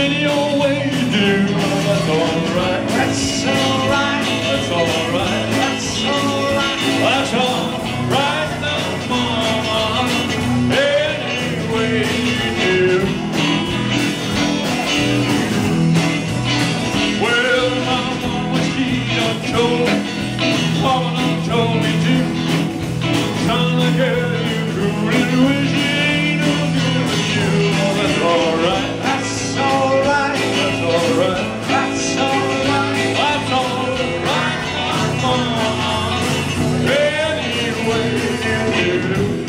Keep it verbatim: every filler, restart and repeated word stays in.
any old way you do. That's alright, that's alright, that's alright, that's alright, that's alright now, mama, any way you do. Well, my mama, she done told me, mama done told me too. Son of a girl, you fooling with you ain't no good for you. Oh, that's alright, that's alright, that's alright, that's alright, that's alright, mama, any way you do.